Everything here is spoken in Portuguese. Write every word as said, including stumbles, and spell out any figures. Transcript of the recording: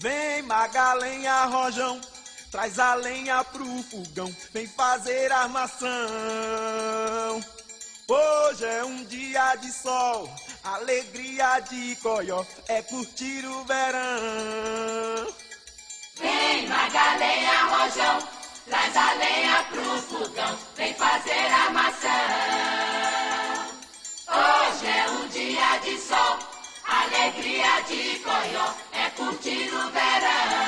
Vem Magalenha, Rojão, traz a lenha pro fogão, vem fazer armação. Hoje é um dia de sol, alegria de coió, é curtir o verão. Vem Magalenha, Rojão, traz a lenha pro fogão, vem fazer armação. Hoje é um dia de sol, alegria de coió, é curtir o verão.